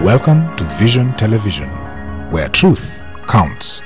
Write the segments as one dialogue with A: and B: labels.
A: Welcome to Vision Television, where truth counts.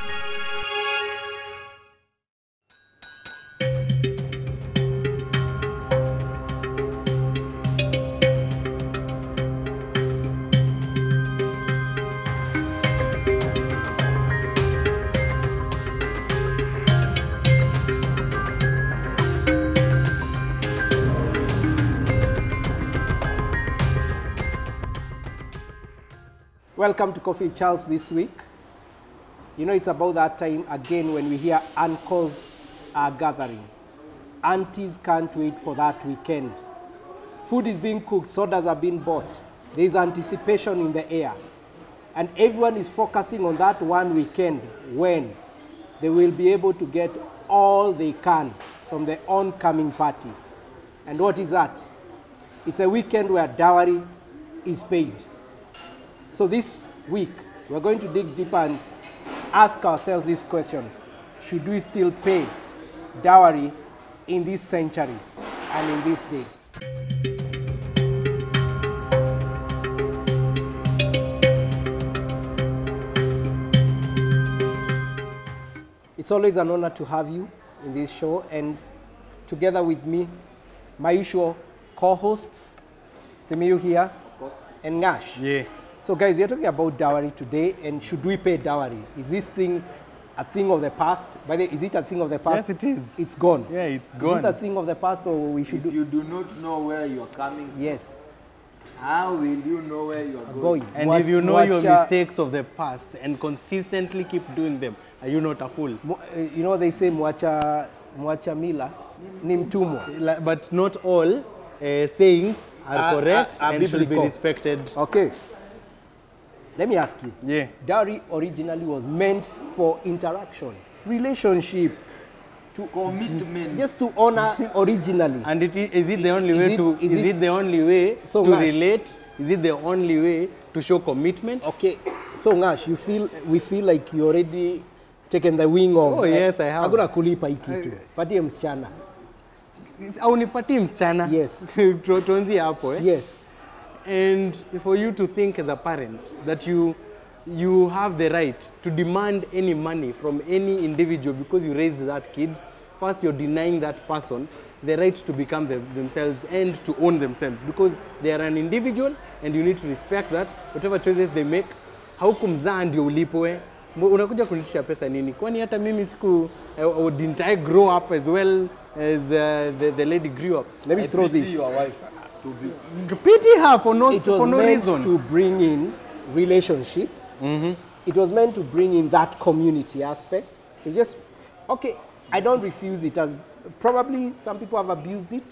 B: Welcome to Coffee Charles this week. You know, it's about that time again when we hear uncles are gathering. Aunties can't wait for that weekend. Food is being cooked, sodas are being bought. There's anticipation in the air. And everyone is focusing on that one weekend when they will be able to get all they can from the oncoming party. And what is that? It's a weekend where dowry is paid. So this week, we're going to dig deeper and ask ourselves this question. Should we still pay dowry in this century and in this day? It's always an honor to have you in this show, and together with me, my usual co-hosts, Simiyu here, of course, and Nash.
C: Yeah.
B: So guys, we are talking about dowry today, and should we pay dowry? Is this thing a thing of the past? By the way, is it a thing of the past?
C: Yes, it is.
B: It's gone.
C: Yeah, it's gone.
B: Is it a thing of the past, or we should
D: If you do not know where you are coming from,
B: Yes.
D: how will you know where you are going?
C: And
B: What-
C: if you know
B: what,
C: your mistakes of the past and consistently keep doing them, are you not a fool?
B: You know, they say mwacha mila ni mtumwa.
C: But not all sayings are correct
B: are
C: and should be
B: biblical.
C: respected.
B: Okay. Let me ask you.
C: Yeah.
B: Dowry originally was meant for interaction, relationship, to
D: Commitment.
B: just to honor originally.
C: And is it the only way
B: is
C: it the only way
B: So
C: to
B: Nash,
C: relate? Is it the only way to show commitment?
B: Okay, so Nash, we feel like you already taken the wing of.
C: Oh, yes, I have.
B: Hakuna kulipa hii kitu. Patie msichana.
C: Au nipatie msichana?
B: Yes.
C: Tuanzie hapo
B: Yes.
C: And for you to think as a parent that you have the right to demand any money from any individual because you raised that kid, first you're denying that person the right to become themselves and to own themselves because they are an individual and you need to respect that whatever choices they make. Haukumzaa ndio ulipwe. Unakuja kunitisha pesa nini? Kwani hata mimi didn't I grow up as well as the lady grew up?
B: Let me throw this.
D: Your wife to be.
C: Pity her for no
B: It was meant
C: reason.
B: to bring in relationship. It was meant to bring in that community aspect. To just, okay, I don't refuse it. As probably some people have abused it.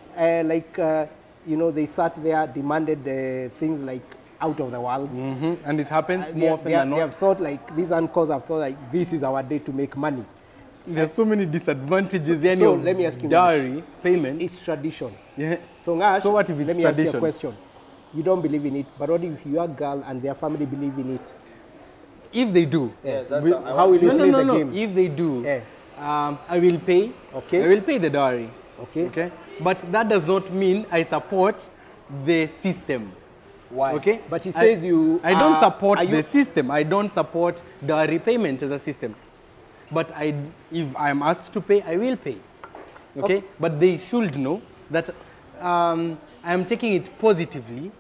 B: You know, they sat there, demanded things like out of the world.
C: And it happens more often than
B: They
C: not.
B: have thought like, these uncles have thought like, this is our day to make money.
C: There's so many disadvantages.
B: So let me ask you,
C: dowry payment.
B: It's tradition.
C: Yeah.
B: So Nash,
C: So what if it's
B: let me ask you a
C: tradition?
B: question. You don't believe in it, but what if your girl and their family believe in it?
C: If they do,
D: Yes, that's
B: How will you play the
C: no.
B: game?
C: If they do,
B: Yeah.
C: I will pay.
B: Okay.
C: I will pay the dowry.
B: Okay.
C: Okay. But that does not mean I support the system.
D: Why?
C: Okay.
B: But he says
C: I don't support
B: are you-
C: the system. I don't support dowry payment as a system. But if I'm asked to pay, I will pay. Okay. But they should know that I am taking it positively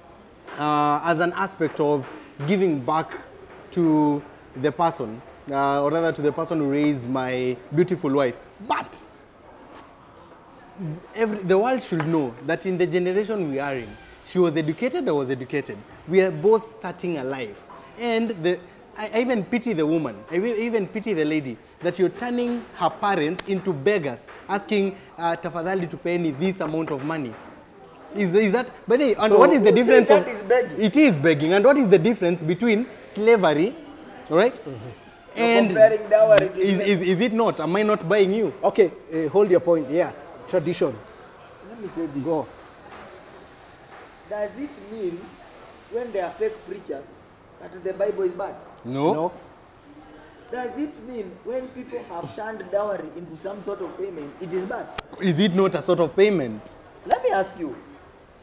C: as an aspect of giving back to the person, or rather to the person who raised my beautiful wife. But the world should know that in the generation we are in, she was educated, I was educated. We are both starting a life. And I even pity the woman, I even pity the lady, that you're turning her parents into beggars, asking tafadhali to pay me this amount of money. Is that, by the way, and
B: So
C: what is the
D: who
C: difference
D: said
C: of,
D: that is begging?
C: it is begging, and what is the difference between slavery, all right, and
D: comparing dowry to
C: is it not, am I not buying you?
B: Okay, hold your point. Yeah, tradition.
D: Let me say this.
B: Go.
D: Does it mean when they are fake preachers that the Bible is bad?
B: No.
D: Does it mean when people have turned dowry into some sort of payment, it is bad?
C: Is it not a sort of payment?
D: Let me ask you,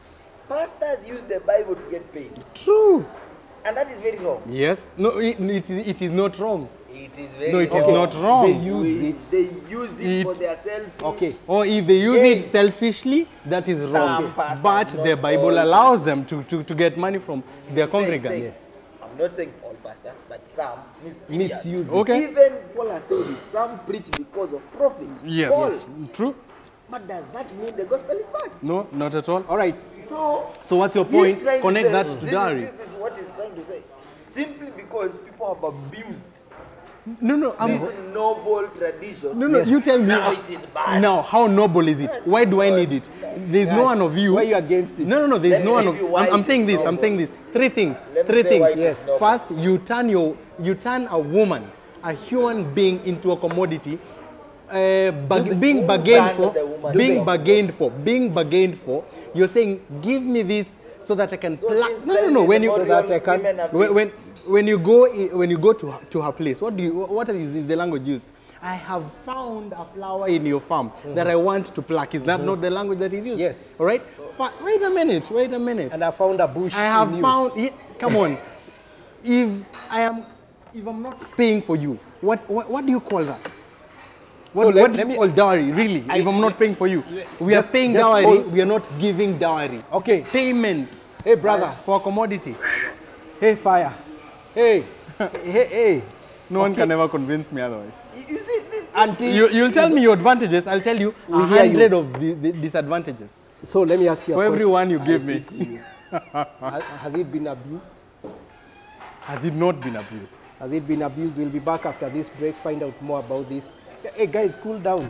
D: Pastors use the Bible to get paid.
C: True.
D: And that is very wrong.
C: Yes. No, it is not wrong.
D: It is very
C: No, it
D: wrong.
C: is not wrong.
B: They use it.
D: They use it for
C: It-
D: their selfish.
B: Okay.
C: Or if they use
D: Yes.
C: it selfishly, that is wrong.
D: pastors,
C: But the
D: not
C: Bible
D: all
C: allows them to get money from their
D: Saying,
C: congregants.
D: I'm not saying all pastors, but some mischievous.
B: Misuse it.
C: Okay.
D: Even Paul has said it. Some preach because of profit.
C: Yes.
D: Paul.
C: True.
D: But does that mean the gospel is bad?
C: No, not at all.
B: All right.
D: So
C: So what's your
D: he's
C: point?
D: trying to
C: Connect
D: say-
C: that to
D: this
C: dowry.
D: This is what he's trying to say. Simply because people have abused
C: No,
D: this noble tradition.
C: No, you tell me.
D: Now it is bad.
C: Now, how noble is it? Why do I need it? There's no one of you.
B: Why are you against it?
C: No, there's
D: Let me
C: no one
D: tell
C: of
D: you why
C: I'm
D: it
C: saying
D: is
C: this.
D: noble.
C: I'm saying this. Three things.
D: Let me
C: Three
D: say
C: things.
D: why it is noble.
C: First, you turn a woman, a human being, into a commodity. Being
D: who
C: bargained
D: banned
C: for,
D: the woman?
C: being bargained for. You're saying, give me this so that I can.
D: So since
C: No.
D: time
C: When you
D: immemorial,
B: so that I can-
D: women have been-
C: when you go to her place, what is the language used? I have found a flower in your farm that I want to pluck. Is that not the language that is used?
B: Yes.
C: All right. Wait a minute.
B: And I found a bush.
C: I have
B: in you.
C: found. Come on. If I'm not paying for you, what do you call that?
B: So
C: What
B: let
C: do you
B: me-
C: call dowry, really? If I'm not paying for you, we are
B: Just-
C: paying
B: just
C: dowry.
B: hold-
C: We are not giving dowry.
B: Okay.
C: Payment
B: Hey, brother.
C: for a commodity.
B: Hey, fire. Hey. hey.
C: No one can ever convince me otherwise.
D: You see, this
B: Until
C: You'll tell me your advantages. I'll tell you
B: We hear you.
C: 100 of the disadvantages.
B: So let me ask you a
C: For
B: question.
C: every one you give me,
B: Has it been abused?
C: has it not been abused?
B: Has it been abused? We'll be back after this break, find out more about this. Hey, guys, cool down.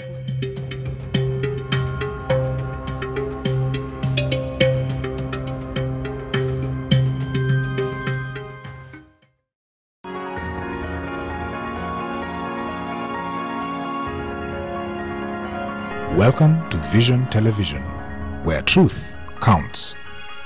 A: Welcome to Vision Television, where truth counts.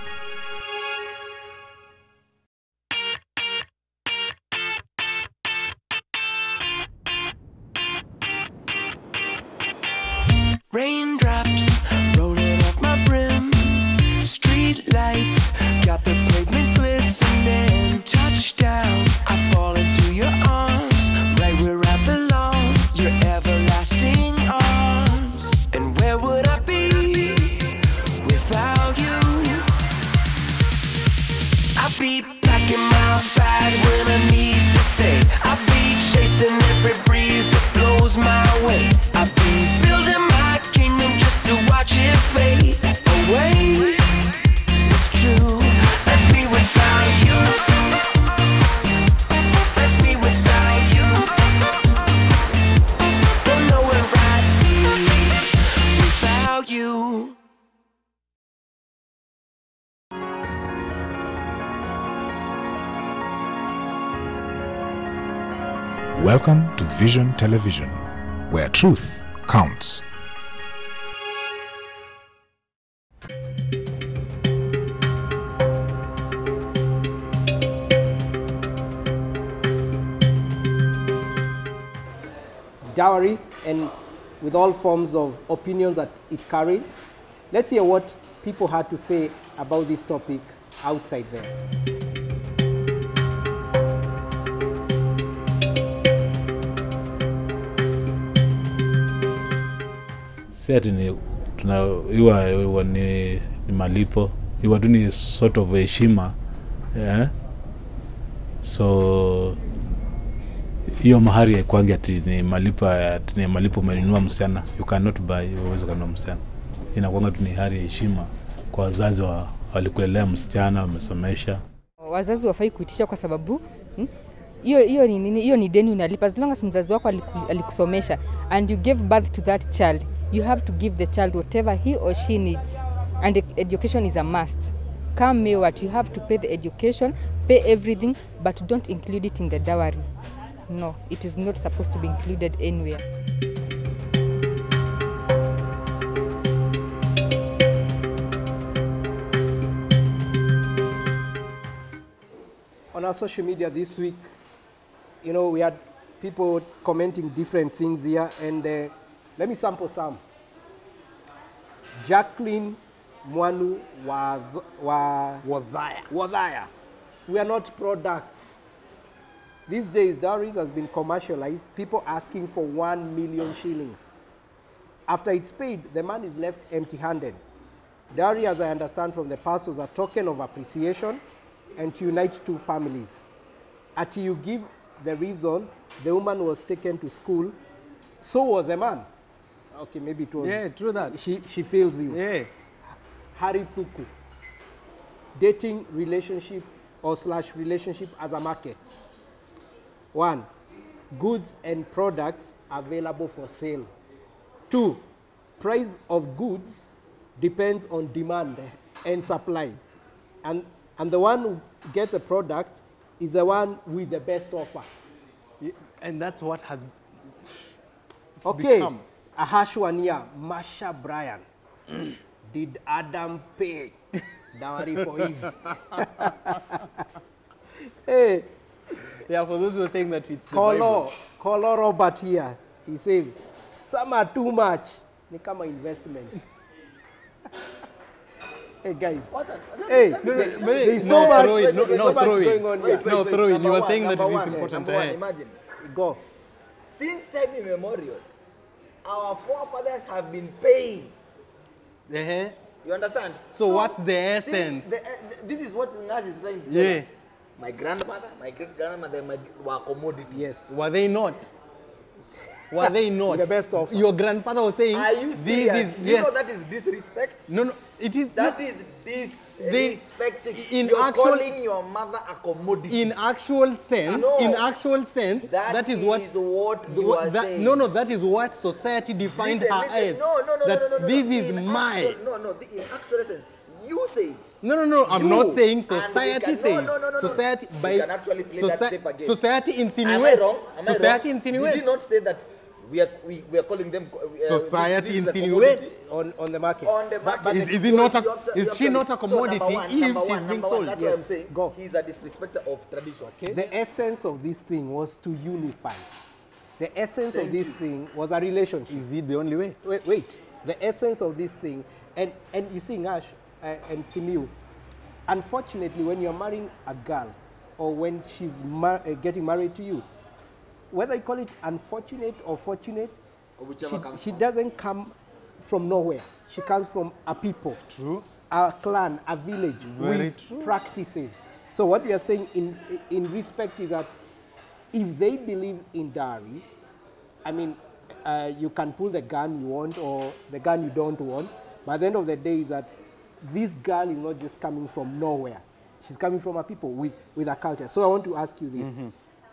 E: Raindrops rolling off my brim. Street lights got the pavement glistening. Touchdown, I fall into your arms, right where I belong. Your everlasting arms. And where would I be without you? I'll be packing my bags when I need to stay. I'll be chasing every breeze that blows my way. I'll be building my kingdom just to watch it fade away. It's true. That's me without you. That's me without you. Don't know where I'd be without you.
A: Welcome to Vision Television, where truth counts.
B: Dowry, and with all forms of opinions that it carries. Let's hear what people had to say about this topic outside there.
F: Si ati iwa ni malipo, iwa tu ni sort of heshima, so hiyo mahari haikuangi ati ni malipo umenunua msichana. You cannot buy, uwezi kununua msichana. Inakuanga tu ni hali ya heshima kwa wazazi walikulelea msichana, wamesomesha.
G: Wazazi wafai kuitisha kwa sababu hiyo ni deni unalipa. As long as mzazi wako alikusomesha and you gave birth to that child, you have to give the child whatever he or she needs, and education is a must. Come may what, you have to pay the education, pay everything, but don't include it in the dowry. No, it is not supposed to be included anywhere.
B: On our social media this week, you know, we had people commenting different things here, and let me sample some. Jacqueline Mwanu Wadhaya. We are not products. These days, dowries has been commercialized, people asking for 1 million shillings. After it's paid, the man is left empty-handed. Dowry, as I understand from the pastors, is a token of appreciation and to unite two families. Until you give the reason, the woman was taken to school, so was the man. Okay, maybe it was.
C: Yeah, true that.
B: She feels you.
C: Yeah.
B: Harifuku. Dating relationship or / relationship as a market. 1. Goods and products available for sale. 2. Price of goods depends on demand and supply. And the one who gets a product is the one with the best offer.
C: And that's what has
B: become. A harsh one here, Masha Bryan. Did Adam pay dowry for Eve? Hey.
C: Yeah, for those who are saying that it's the Bible.
B: Color Robert here. He says, some are too much. They come investment. Hey guys. Hey, there's so much going on here.
C: No, throw in. You were saying that it is important.
D: Number one, imagine.
B: Go.
D: Since time immemorial, our forefathers have been paying. You understand?
C: So what's the essence?
D: This is what Nash is trying to tell us. My grandmother, my great-grandmother were commodities.
B: Yes.
C: Were they not? Were they not?
B: The best of.
C: Your grandfather was saying,
D: are you serious? Do you know that is disrespect?
C: No, it is.
D: That is disrespecting. You're calling your mother a commodity.
C: In actual sense, that is what
D: you are saying.
C: No, that is what society defined her as.
D: No,
C: this is my.
D: In actual sense, you say.
C: No, I'm not saying society says. Society by
D: you can actually play that tape again.
C: Society insinuates.
D: Am I wrong?
C: Society insinuates.
D: Did you not say that we are calling them
C: society insinuates
B: on the market?
D: On the market.
C: But is it not is she not a commodity if she's being sold?
D: That's what I'm saying. Go. He's a disrespecter of tradition.
B: Okay. The essence of this thing was to unify. The essence of this thing was a relationship.
C: Is it the only way?
B: Wait. The essence of this thing, and you see, Nash and Simiu, unfortunately, when you're marrying a girl or when she's getting married to you, whether you call it unfortunate or fortunate,
D: or whichever
B: she doesn't come from nowhere. She comes from a people, a clan, a village with practices. So what we are saying in respect is that if they believe in dowry, I mean, you can pull the gun you want or the gun you don't want, but at the end of the day is that this girl is not just coming from nowhere. She's coming from a people with a culture. So I want to ask you this.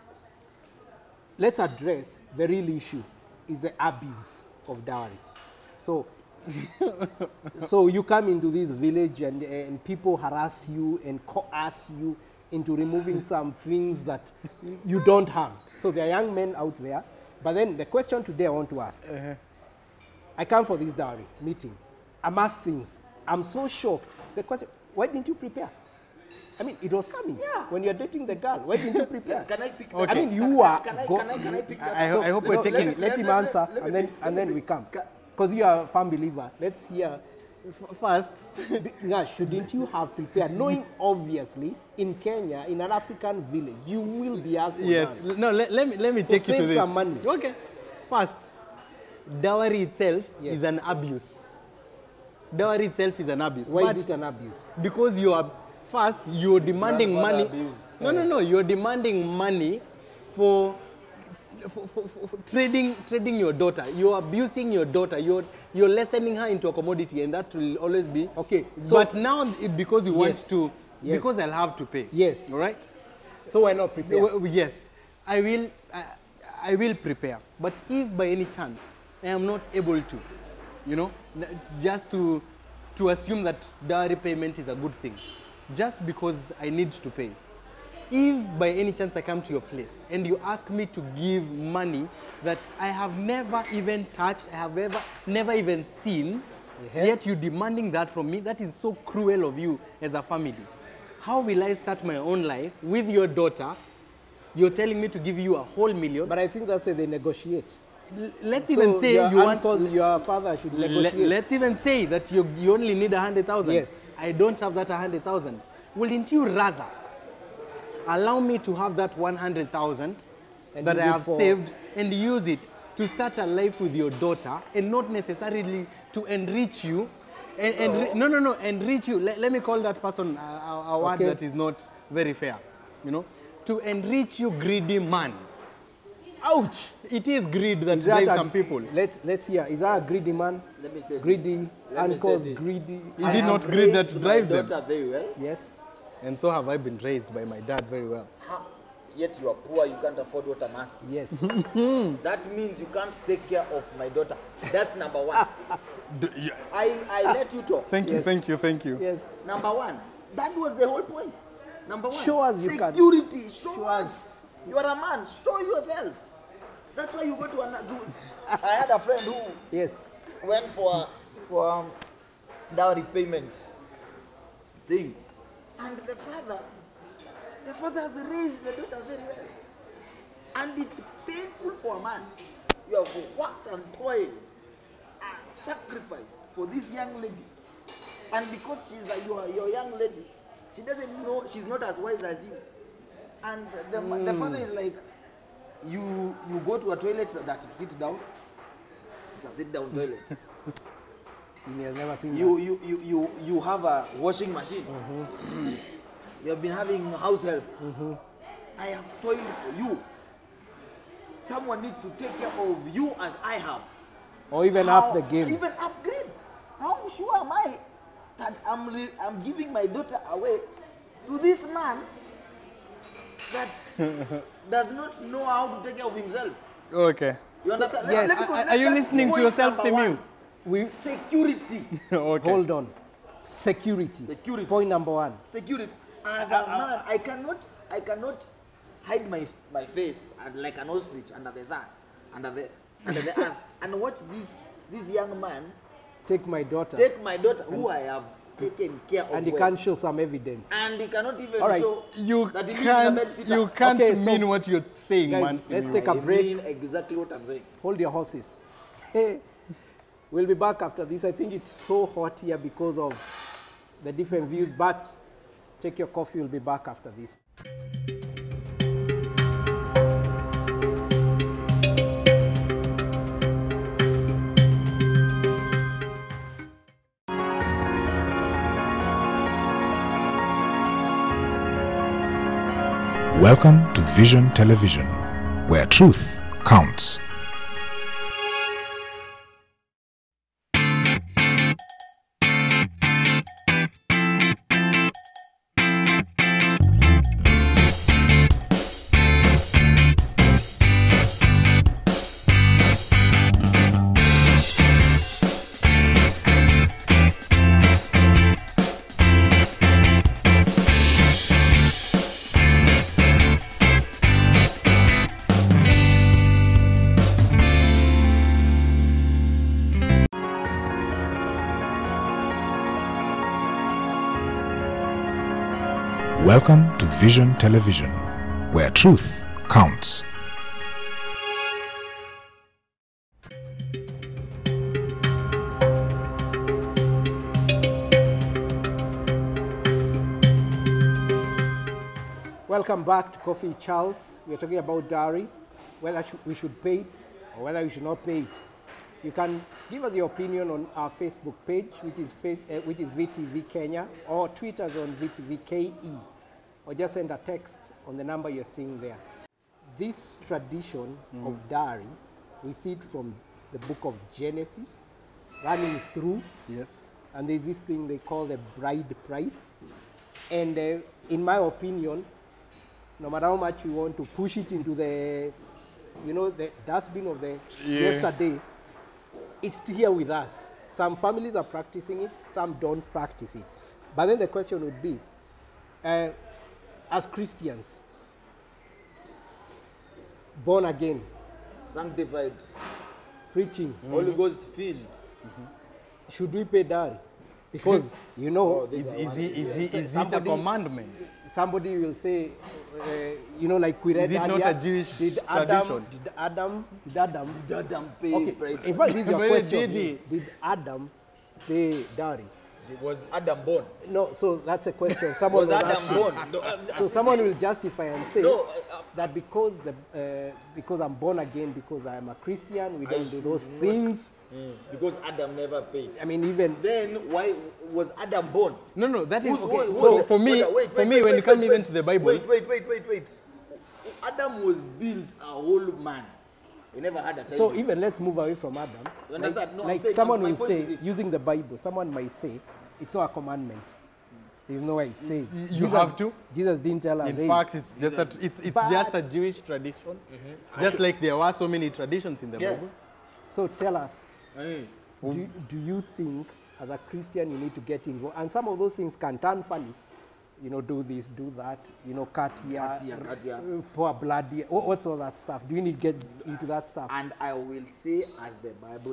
B: Let's address the real issue, is the abuse of dowry. So, so you come into this village and people harass you and coerce you into removing some things that you don't have. So there are young men out there. But then the question today I want to ask. I come for this dowry meeting. I'm asked things. I'm so shocked. The question, why didn't you prepare? I mean, it was coming.
D: Yeah.
B: When you're dating the girl, why didn't you prepare?
D: Can I pick that?
B: Okay. I mean, you are.
D: Can I pick that?
C: I hope we're taking.
B: Let him answer, and then we come. Because you are a firm believer. Let's hear.
C: First,
B: Nash, shouldn't you have prepared, knowing obviously in Kenya, in an African village, you will be asked for money.
C: No, let me take you to
B: save
C: this.
B: some money.
C: Okay. First, dowry itself is an abuse. Dowry itself is an abuse.
B: Why is it an abuse?
C: Because you're demanding money. No, you're demanding money for trading your daughter. You're abusing your daughter. You're lessening her into a commodity, and that will always be
B: okay.
C: So, but now because you want to, because I'll have to pay.
B: Yes.
C: All right.
B: So why not prepare?
C: Yes, I will prepare. But if by any chance I am not able to, just to assume that dowry payment is a good thing, just because I need to pay. If by any chance I come to your place and you ask me to give money that I have never even touched, I have never even seen, yet you're demanding that from me, that is so cruel of you as a family. How will I start my own life with your daughter? You're telling me to give you a whole million.
B: But I think that's why they negotiate.
C: let's
B: So
C: even say
B: your
C: you want.
B: uncles, your father should negotiate.
C: Let's even say that you only need 100,000.
B: Yes.
C: I don't have that 100,000. Wouldn't you rather allow me to have that 100,000
B: And
C: that
B: use
C: I
B: it
C: have
B: for-
C: saved and use it to start a life with your daughter and not necessarily to enrich you? No, enrich you. Let me call that person a word
B: Okay.
C: that is not very fair. You know, to enrich you, greedy man.
B: Ouch!
C: It is greed that
B: Is that
C: drives
B: a-
C: some people.
B: Let's hear. Is that a greedy man?
D: Let me say
B: Greedy,
D: this. Let me say
B: uncles,
D: this.
B: greedy.
C: Is
D: I
C: it not
D: have
C: greed that
D: raised
C: drives
D: my
C: them?
D: daughter very well.
B: Yes.
C: And so have I been raised by my dad very well.
D: Yet you are poor, you can't afford what I'm asking.
B: Yes.
D: That means you can't take care of my daughter. That's number one. I let you talk.
C: Thank you, thank you, thank you.
B: Yes.
D: Number one. That was the whole point. Number one.
B: Show us you can.
D: Security. Show us. You are a man. Show yourself. That's why you go to another. I had a friend who
B: Yes.
D: went for dowry payment thing, and the father has raised the daughter very well, and it's painful for a man. You have worked and toiled and sacrificed for this young lady, and because she's like your young lady, she doesn't know, she's not as wise as you, and the father is like, you go to a toilet that you sit down. It's a sit down toilet.
B: He has never seen that.
D: You have a washing machine. You have been having house help. I have toiled for you. Someone needs to take care of you as I have.
B: Or even up the game.
D: Even upgrade. How sure am I that I'm giving my daughter away to this man that does not know how to take care of himself?
C: Okay.
D: You understand?
B: yes.
C: Are you
D: that's
C: listening to
D: point
C: yourself,
D: number
C: Simiu?
D: one. Security.
C: Okay.
B: Hold on. Security.
D: Security.
B: Point number one.
D: Security. As a man, I cannot hide my face and like an ostrich under the sun, under the earth, and watch this young man
B: Take my daughter.
D: take my daughter, who I have taken care of.
B: And he
D: well.
B: can't show some evidence.
D: And he cannot even
B: All right.
D: show
C: You
D: that he lives in a bed sitter.
C: can't
B: Okay, so-
C: mean what you're saying,
B: Guys,
C: man.
B: let's
C: Simiu.
B: take a
D: I
B: break.
D: mean exactly what I'm saying.
B: Hold your horses. We'll be back after this. I think it's so hot here because of the different views, but take your coffee. We'll be back after this.
A: Welcome to Vision Television, where truth counts. Welcome to Vision Television, where truth counts.
B: Welcome back to Coffee Charles. We're talking about dowry, whether we should pay it or whether we should not pay it. You can give us your opinion on our Facebook page, which is VTV Kenya, or tweet us on VTVKE, or just send a text on the number you're seeing there. This tradition of dowry, we see it from the book of Genesis, running through,
C: Yes.
B: and there's this thing they call the bride price. And in my opinion, no matter how much you want to push it into the, the dustbin of the yesterday, it's here with us. Some families are practicing it, some don't practice it. But then the question would be, as Christians, born again,
D: Sanctified,
B: preaching,
D: Holy Ghost filled.
B: should we pay dowry? Because, you know,
D: this
C: Is it a
B: Somebody-
C: commandment?
B: somebody will say, you know, like we read
C: Is it not
B: earlier,
C: a Jewish
B: did
C: tradition?
B: Adam
D: Adam paid.
B: okay,
D: Right?
B: in fact, this is your
C: But
B: question.
C: did he?
B: Did Adam pay dowry?
D: Was Adam born?
B: No, so that's a question. Someone
D: Was
B: will
D: Adam
B: ask
D: born?
B: you.
D: No,
B: So someone will justify and say
D: No,
B: that because I'm born again, because I am a Christian, we don't do
D: should
B: those
D: not.
B: things.
D: because Adam never paid.
B: I mean, even
D: Then why was Adam born?
C: No, that is
D: Who's- who's-
C: so
D: wait,
C: for me.
D: wait,
C: For
D: wait,
C: me,
D: wait,
C: when you
D: wait,
C: come
D: wait,
C: even
D: wait.
C: to the Bible,
D: Wait. Adam was built a whole man. He never had a child.
B: so even let's move away from Adam.
D: You understand? No, I'm
B: Like
D: saying
B: someone
D: my
B: will
D: point
B: say,
D: is this.
B: using the Bible, someone might say it's not a commandment. There's no way it says.
C: You have to.
B: Jesus didn't tell us.
C: in
B: hey,
C: fact, it's just
B: But-
C: just a Jewish tradition, just like there were so many traditions in the
D: Yes.
C: Bible.
B: So tell us,
D: Eh.
B: do you think as a Christian you need to get involved? And some of those things can turn funny. You know, do this, do that. You know, cut here,
D: Cut here.
B: pour blood here. What's all that stuff? Do you need to get into that stuff?
D: And I will say, as the Bible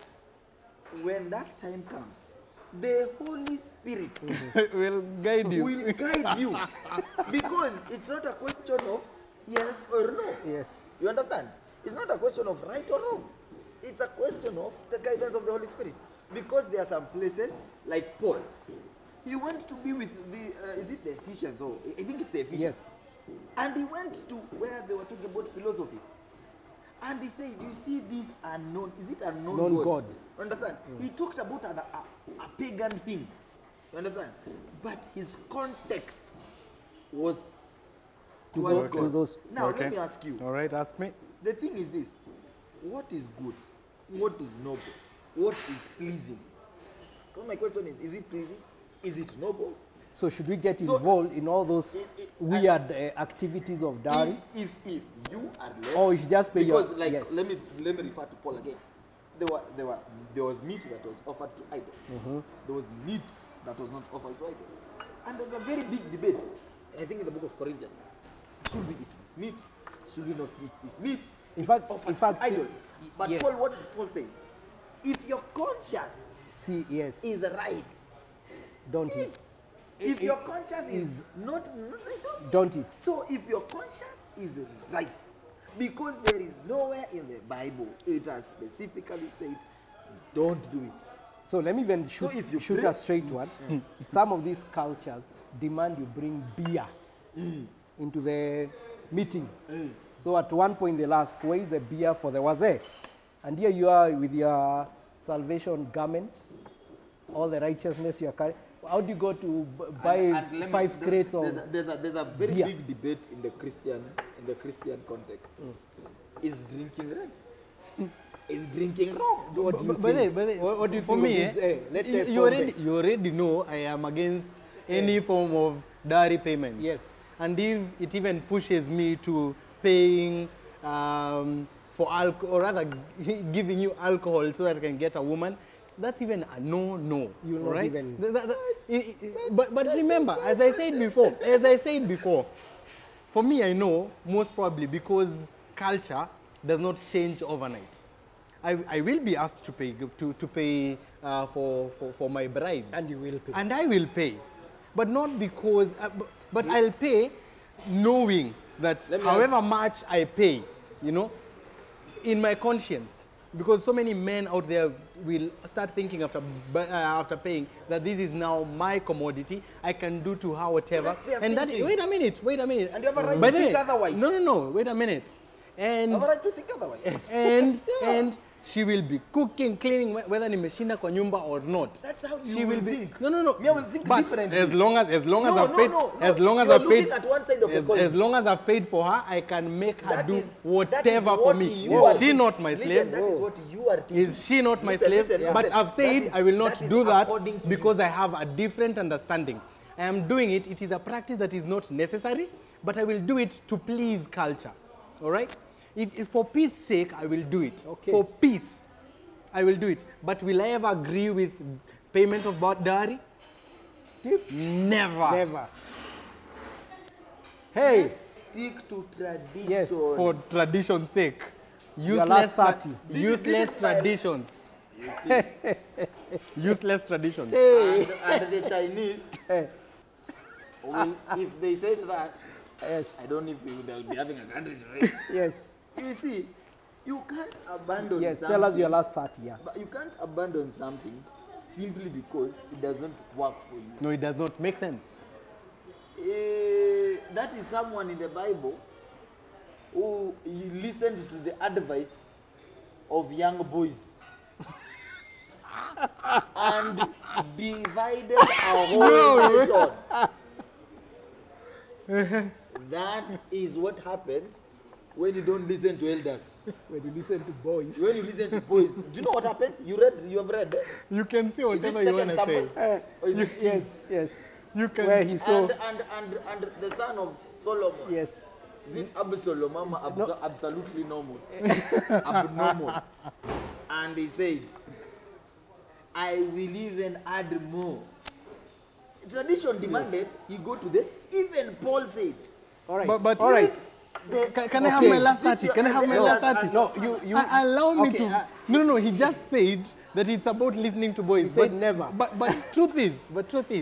D: says, when that time comes, the Holy Spirit
C: Will guide you.
D: will guide you. Because it's not a question of yes or no.
B: Yes.
D: You understand? It's not a question of right or wrong. It's a question of the guidance of the Holy Spirit. Because there are some places, like Paul, he went to be with the, is it the Ephesians? Or I think it's the Ephesians.
B: Yes.
D: And he went to where they were talking about philosophies. And he said, you see this unknown, is it unknown
B: Known God.
D: You understand? He talked about a pagan thing. You understand? But his context was
B: To
D: towards
B: those-
D: God.
B: to those-
D: Now,
C: Okay.
D: let me ask you.
C: All right, ask me.
D: The thing is this. What is good? What is noble? What is pleasing? So my question is it pleasing? Is it noble?
B: So should we get
D: So-
B: involved in all those
D: It-
B: weird activities of dowry?
D: If you are led,
B: Or you should just pay your-
D: because like
B: yes.
D: let me refer to Paul again. There was meat that was offered to idols. There was meat that was not offered to idols. And there's a very big debate. I think in the book of Corinthians. Should we eat this meat? Should we not eat this meat?
B: In
D: It's
B: fact-
D: offered
B: in fact,
D: to idols. But
B: yes.
D: Paul, what Paul says, if your conscience
B: See, yes.
D: is right,
B: Don't
D: eat.
B: eat.
D: If
B: It-
D: your conscience is not right,
B: Don't eat.
D: So if your conscience is right, because there is nowhere in the Bible it has specifically said, don't do it.
B: So let me even shoot,
D: if you
B: shoot
D: pray-
B: a straight one. Some of these cultures demand you bring beer into the meeting. So at one point they'll ask, where is the beer for the wazee? And here you are with your salvation garment, all the righteousness you are carrying. How do you go to buy
D: And let me-
B: 5 crates of
D: there's a very
B: beer?
D: big debate in the Christian context. Is drinking right? Is drinking wrong?
B: What do you
C: But
B: think?
C: then,
B: What do you
C: for
B: think
C: me,
B: of this? Let's take
C: you
B: Pombe.
C: already know I am against any form of dowry payment.
B: Yes.
C: And if it even pushes me to paying for alcohol, or rather giving you alcohol so that I can get a woman, that's even a no-no.
B: You're not
C: right?
B: even-
C: But remember, as I said before, for me, I know most probably because culture does not change overnight. I will be asked to pay for my bride,
B: And you will pay.
C: and I will pay, but not because. But I'll pay, knowing that
D: Let me
C: however much I pay, you know, in my conscience, because so many men out there will start thinking after paying that this is now my commodity. I can do to her whatever.
D: That's their
C: And that
D: thinking.
C: wait a minute.
D: And you have a right
C: By
D: to
C: the
D: think
C: way,
D: otherwise.
C: No. Wait a minute. And
D: Have a right to think otherwise.
C: and she will be cooking, cleaning, whether nimeshinda kwa nyumba or not.
D: That's how you
C: she
D: will
C: will be.
D: think.
C: No.
D: Me, I will think
C: but
D: differently.
C: as long as
D: No,
C: I've
D: no,
C: paid,
D: no, no.
C: as long as
D: You are
C: I've paid,
D: looking at one side of the coin.
C: as long as I've paid for her, I can make her
D: That
C: do
D: is- that is
C: whatever for
D: what
C: me.
D: you are
C: Is she
D: thinking.
C: not my
D: Listen,
C: slave?
D: that is what you are thinking.
C: Is she not my
D: Listen,
C: slave?
D: listen,
C: But
D: listen.
C: I've said
D: That is-
C: I will not
D: that is
C: do that
D: according to
C: because I have a different understanding. I am doing it. It is a practice that is not necessary, but I will do it to please culture. All right? If for peace sake, I will do it.
B: Okay.
C: For peace, I will do it. But will I ever agree with payment of dowry? Never.
B: Never. Hey,
D: Let's stick to tradition.
B: Yes.
C: For tradition's sake.
B: Your last
C: Useless,
B: 30.
D: This
C: useless
D: is my-
C: traditions.
D: You see?
C: Useless tradition.
D: And the Chinese, will, if they said that,
B: Yes.
D: I don't know if they'll be having a country, right?
B: Yes.
D: You see, you can't abandon
B: Yes.
D: something.
B: Tell us your last 30. Yeah.
D: But you can't abandon something simply because it doesn't work for you.
C: No, it does not make sense.
D: That is someone in the Bible who he listened to the advice of young boys and divided a whole nation. That is what happens when you don't listen to elders.
B: When you listen to boys.
D: When you listen to boys, do you know what happened? You have read.
C: You can say
D: Is it
C: whatever you want
D: Second
C: to say.
D: Samuel? Or is it
B: Yes. Yes.
C: You can.
B: Where he saw.
D: and the son of Solomon.
B: Yes.
D: Is it Absalom? Absolutely normal. Abnormal. And he said, I will even add more. Tradition demanded he go to the, even Paul said.
B: All right.
C: But
B: all right.
C: Can I have my last 30? Can I have my last 30?
B: No, you.
C: Allow me
B: Okay,
C: to. No. He just said that it's about listening to boys.
B: He said never.
C: But truth is,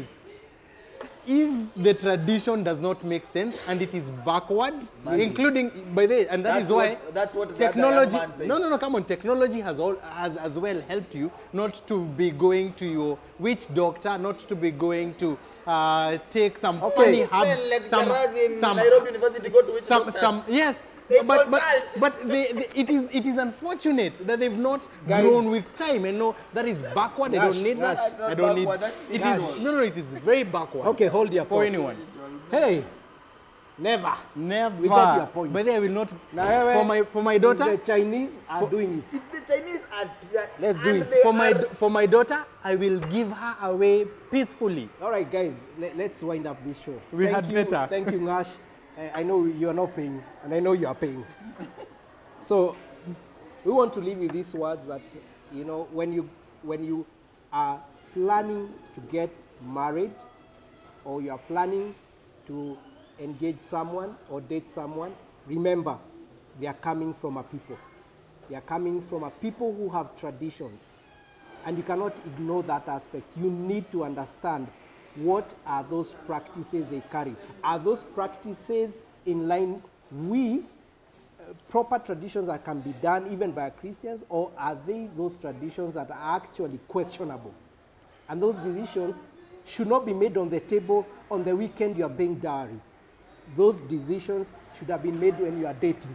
C: if the tradition does not make sense and it is backward, including by the and that is why
D: that's what
C: technology.
D: the other man said.
C: No, come on. Technology has as well helped you not to be going to your witch doctor, not to be going to take some funny herbs,
D: Men lecturers in Nairobi University go to which doctors?
C: Yes.
D: They
C: But
D: consult.
C: it is unfortunate that they've not
B: Guys.
C: grown with time, and no, that is backward. I don't need that.
D: That's not
C: I don't need.
D: backward, that's
C: It
D: spiritual.
C: is no, it is very backward.
B: Okay, hold your
C: For
B: thought.
C: anyone,
B: Hey, never.
C: never.
B: We got your point.
C: But then I will not.
B: Now,
C: For my daughter,
B: if the Chinese are doing it.
D: If the Chinese are,
B: Let's do
D: and
B: it.
D: they
C: for my daughter, I will give her away peacefully.
B: All right, guys, let's wind up this show.
C: We
B: Thank
C: had
B: you,
C: better.
B: Thank you, Nash. I know you are not paying, and I know you are paying. So, we want to leave with these words that, you know, when you are planning to get married, or you are planning to engage someone or date someone, remember, they are coming from a people. They are coming from a people who have traditions. And you cannot ignore that aspect. You need to understand what are those practices they carry. Are those practices in line with proper traditions that can be done even by Christians, or are they those traditions that are actually questionable? And those decisions should not be made on the table on the weekend you are paying dowry. Those decisions should have been made when you are dating.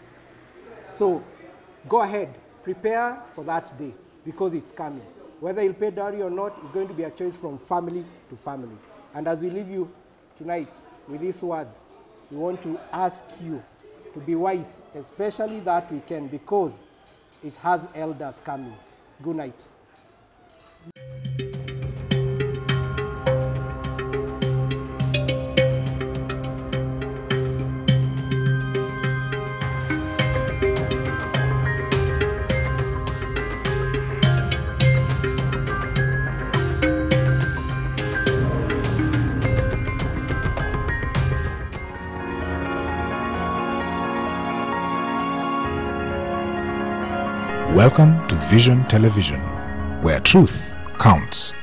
B: So go ahead, prepare for that day, because it's coming. Whether you'll pay dowry or not, it's going to be a choice from family to family. And as we leave you tonight with these words, we want to ask you to be wise, especially that weekend, because it has elders coming. Good night.
A: Welcome to Vision Television, where truth counts.